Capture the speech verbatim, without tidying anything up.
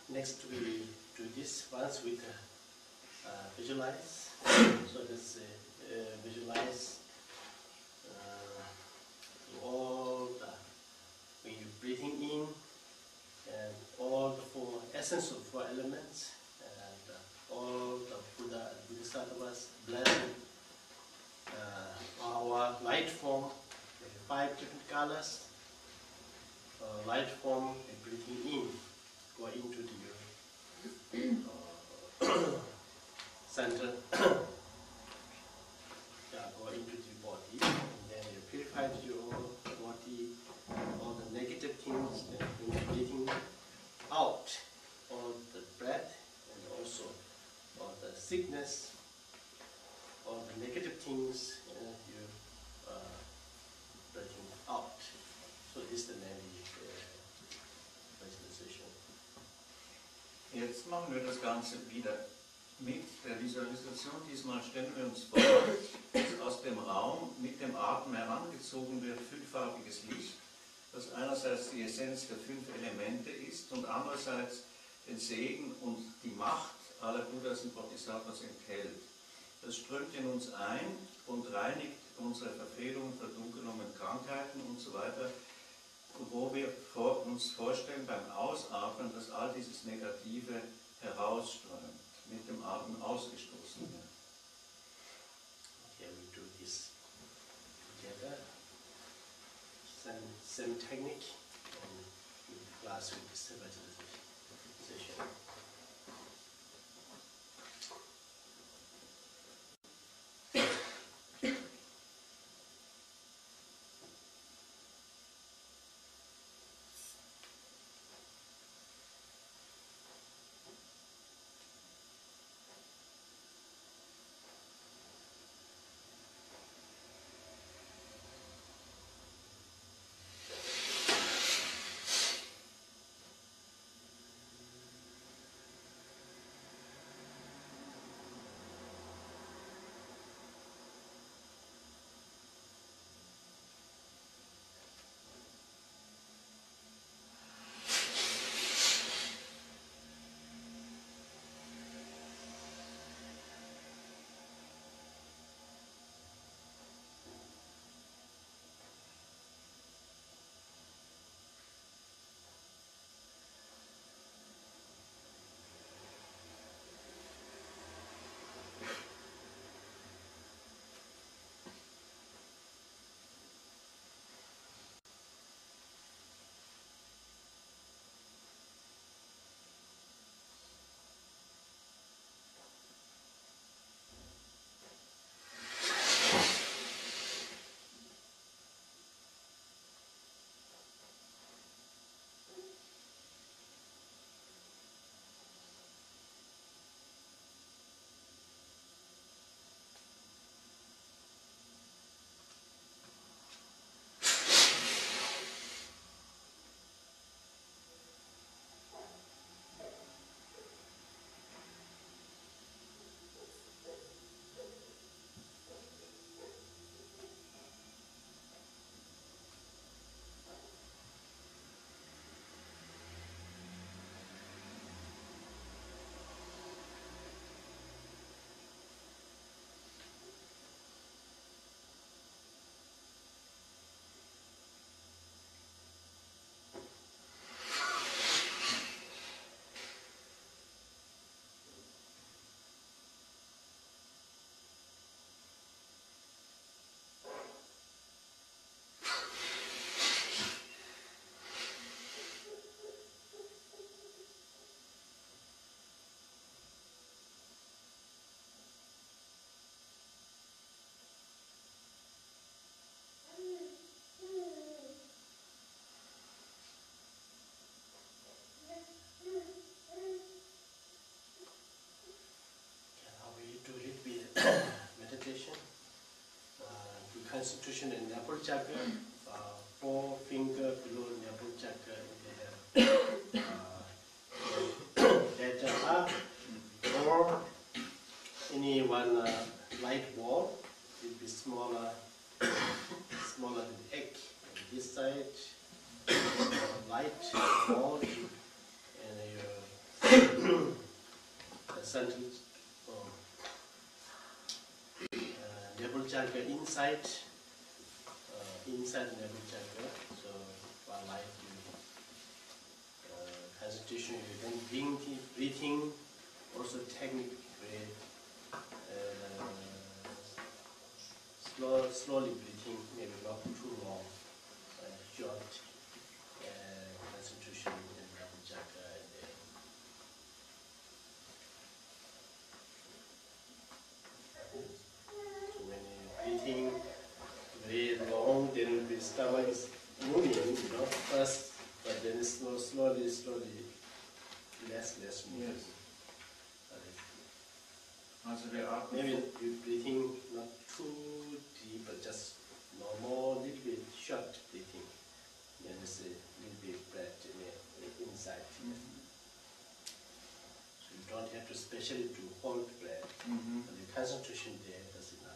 next we do this once with uh, uh, visualize. So let's uh, uh, visualize uh, all the, when you're breathing in, and all the four essence of four elements, and uh, all the Buddha and Bodhisattvas blessing uh, our light form, five different colors. Uh, light form, and breathing in, go into the uh, center, yeah, go into the body, and then you purify your body, all the negative things, and when you're breathing out all the breath, and also all the sickness, all the negative things, uh, you uh, breathing out. So this is the name. Jetzt machen wir das Ganze wieder mit der Visualisation. Diesmal stellen wir uns vor, dass aus dem Raum mit dem Atem herangezogen wird fünffarbiges Licht, das einerseits die Essenz der fünf Elemente ist und andererseits den Segen und die Macht aller Buddhas und Bodhisattvas enthält. Das strömt in uns ein und reinigt unsere Verfehlungen, Verdunkelungen, Krankheiten und so weiter, wo wir vor, uns vorstellen beim Ausatmen, dass all dieses Negative herausströmt, mit dem Atem ausgestoßen wird. Okay, we do this together. Same, same technique and last week's visualization. Meditation, uh, do concentration in Nipple Chakra, uh, four finger below Nipple Chakra, they have uh, data up, or any one uh, light ball will be smaller, smaller than the egg. On this side, uh, light ball, and your central um, uh, navel chakra inside, uh, inside navel chakra. So while like you uh, concentration, you then breathing, breathing, also technique with uh, slow, slowly breathing, maybe not too long, uh, short uh, concentration in navel chakra. Breathing very long, then the stomach is moving, you know, first, but then it's slow, slowly, slowly, less, less moving. Yes. Also wir atmen. Maybe you breathing not too deep, but just normal, little bit short breathing. Then it's a little bit breath in the inside. Mm-hmm. So you don't have to specially to hold breath, Mm-hmm. but the concentration there does enough.